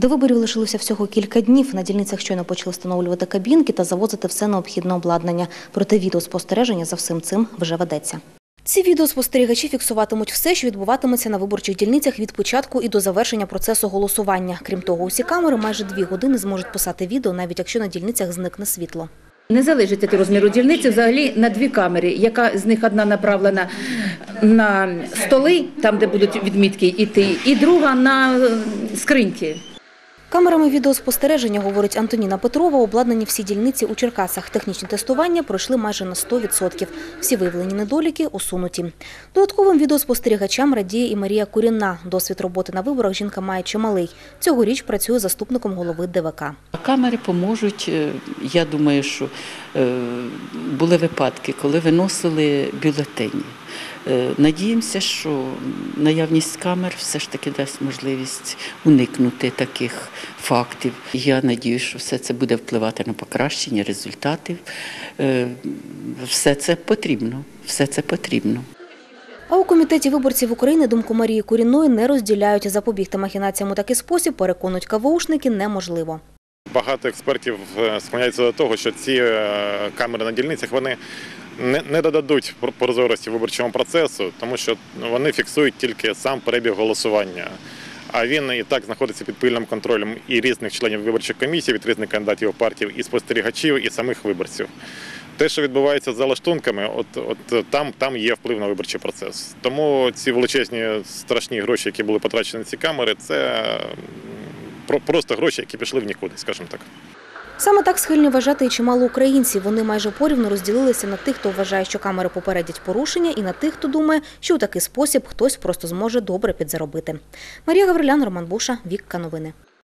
До виборів лишилося всього кілька днів. На дільницях щойно почали встановлювати кабінки та завозити все необхідне обладнання. Проте відеоспостереження за всім цим вже ведеться. Ці відеоспостерігачі фіксуватимуть все, що відбуватиметься на виборчих дільницях від початку і до завершення процесу голосування. Крім того, усі камери майже 2 години зможуть писати відео, навіть якщо на дільницях зникне світло. Не залежить від розміру дільниці взагалі на 2 камери, яка з них одна направлена на столи, там де будуть відмітки йти, і друга на скриньки. Камерами відеоспостереження, говорить Антоніна Петрова, обладнані всі дільниці у Черкасах. Технічні тестування пройшли майже на 100%. Всі виявлені недоліки усунуті. Додатковим відеоспостерігачам радіє і Марія Курінна. Досвід роботи на виборах жінка має чималий. Цьогоріч працює заступником голови ДВК. Камери поможуть. Я думаю, що були випадки, коли виносили бюлетені. Надіємося, що наявність камер все ж таки дасть можливість уникнути таких фактів. Я сподіваюся, що все це буде впливати на покращення результатів. Все це потрібно. Все це потрібно. А у Комітеті виборців України думку Марії Курінної не розділяють. Запобігти махінаціям у такий спосіб, переконують КВУшники, неможливо. Багато експертів склоняються до того, що ці камери на дільницях вони не додадуть прозорості виборчому процесу, тому що вони фіксують тільки сам перебіг голосування. А він і так знаходиться під пильним контролем і різних членів виборчих комісій, від різних кандидатів партій, і спостерігачів, і самих виборців. Те, що відбувається за лаштунками, там є вплив на виборчий процес. Тому ці величезні страшні гроші, які були потрачені на ці камери, це просто гроші, які пішли в нікуди, скажімо так. Саме так схильні вважати і чимало українців. Вони майже порівну розділилися на тих, хто вважає, що камери попередять порушення, і на тих, хто думає, що у такий спосіб хтось просто зможе добре підзаробити. Марія Гаврилян, Роман Буша, Вікка Новини.